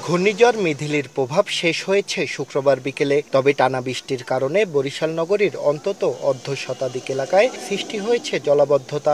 ঘূর্ণিঝড় মিথিলির প্রভাব শেষ হয়েছে শুক্রবার বিকেলে। তবে টানা বৃষ্টির কারণে বরিশাল নগরীর অন্তত অর্ধ শতাধিক এলাকায় সৃষ্টি হয়েছে জলাবদ্ধতা।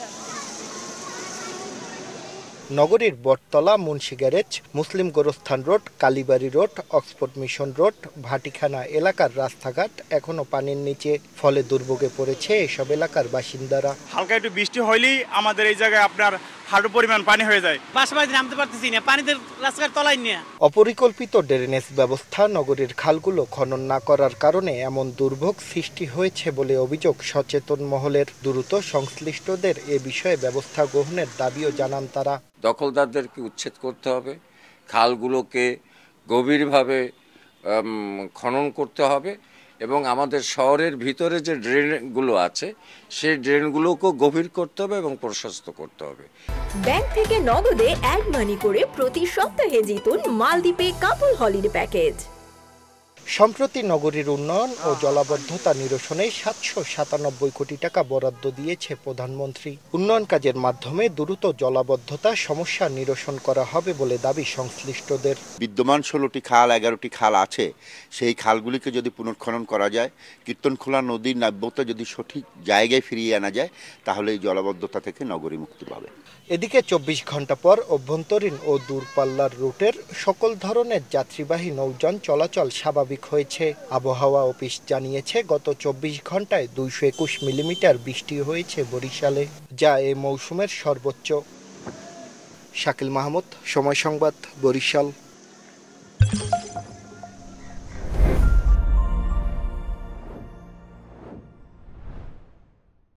নগরীর বটতলা, মুন্সি গ্যারেজ, মুসলিম গোরস্থান road, Kalibari road, Oxford mission road, Bhatikhana এলাকার রাস্তাঘাট এখনো পানির নিচে। ফলে দুর্ভোগে পড়েছে এসব এলাকার বাসিন্দারা। হালকা একটু বৃষ্টি হইলেই আমাদের এই জায়গায় আপনার হাঁটু পরিমাণ পানি হয়ে যায়। বাসাবাড়িতে নামতে পারতেছি না, পানিতে রাস্তাঘাট তলায় নিয়ে। অপরিকল্পিত ড্রেনেজ ব্যবস্থা, নগরীর খালগুলো খনন না করার কারণে এমন দুর্ভোগ সৃষ্টি হয়েছে বলে অভিযোগ সচেতন মহলের। দ্রুত সংশ্লিষ্টদের এ বিষয়ে ব্যবস্থা গ্রহণের দাবিও জানান তারা। দখলদারদেরকে উচ্ছেদ করতে হবে, খালগুলোকে গভীরভাবে খনন করতে হবে এবং আমাদের শহরের ভিতরে যে ড্রেনগুলো আছে সেই ড্রেনগুলোকেও গভীর করতে হবে এবং প্রশস্ত করতে হবে। ব্যাংক থেকে নগদে অ্যাড মানি করে প্রতি সপ্তাহে জিতুন মালদ্বীপে কাপল হলিডে প্যাকেজ। সম্প্রতি নগরীর উন্নয়ন ও জলাবদ্ধতা নিরসনে ৭৯৭ কোটি টাকা বরাদ্দ দিয়েছে প্রধানমন্ত্রী। উন্নয়ন কাজের মাধ্যমে দ্রুত জলাবদ্ধতা সমস্যা নিরসন করা হবে বলে দাবি সংশ্লিষ্টদের। বিদ্যমান ১৬টি খাল, ১১টি খাল আছে, সেই খালগুলিকে যদি পুনর্খনন করা যায়, কীর্তনখোলা নদীর নাব্যতা যদি সঠিক জায়গায় ফিরিয়ে আনা যায়, তাহলে এই জলাবদ্ধতা থেকে নগরী মুক্তি পাবে। এদিকে ২৪ ঘন্টা পর অভ্যন্তরীণ ও দূরপাল্লার রুটের সকল ধরনের যাত্রীবাহী নৌযান চলাচল স্বাভাবিক হয়েছে। আবহাওয়া অফিস জানিয়েছে, গত ২৪ ঘন্টায় ২২১ মিলিমিটার বৃষ্টি হয়েছে বরিশালে, যা এ মৌসুমের সর্বোচ্চ। শাকিল মাহমুদ, সময় সংবাদ, বরিশাল।